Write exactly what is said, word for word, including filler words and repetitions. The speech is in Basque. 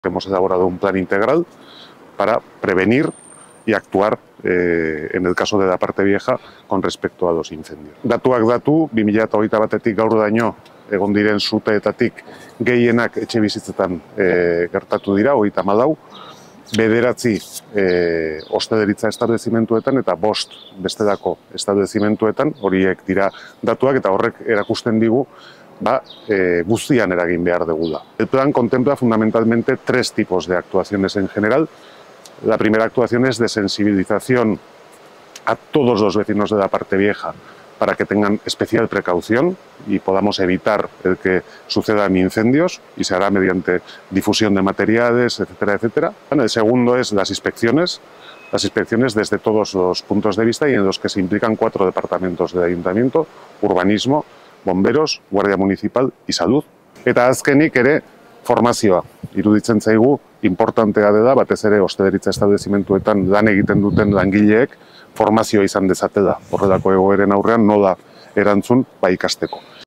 Hemos elaborado un plan integral para prevenir y actuar eh, en el caso de la parte vieja con respecto a los incendios. Datuak datu, bi mila hogeita batetik gaurdaino egon diren suteetatik gehienak etxebizitzetan eh, gertatu dira, hogeita hamalau, bederatzi eh, ostalaritza establezimentuetan eta bost bestelako establezimentuetan, horiek dira datuak eta horrek erakusten digu ba, eh, guztian eragin behar degula. El plan contempla fundamentalmente tres tipos de actuaciones en general. La primera actuación es de sensibilización a todos los vecinos de la parte vieja para que tengan especial precaución y podamos evitar el que sucedan incendios, y se hará mediante difusión de materiales, etcétera, etcétera. El segundo es las inspecciones, las inspecciones desde todos los puntos de vista y en los que se implican cuatro departamentos del ayuntamiento: urbanismo, bomberos, guardia municipal y salud. Eta azkenik ere formazioa. Iruditzen zaigu importantea dela, batez ere ostalaritza establezimentuetan lan egiten duten langileek formazioa izan dezatela. Horrelako egoeren aurrean nola erantzun ba ikasteko.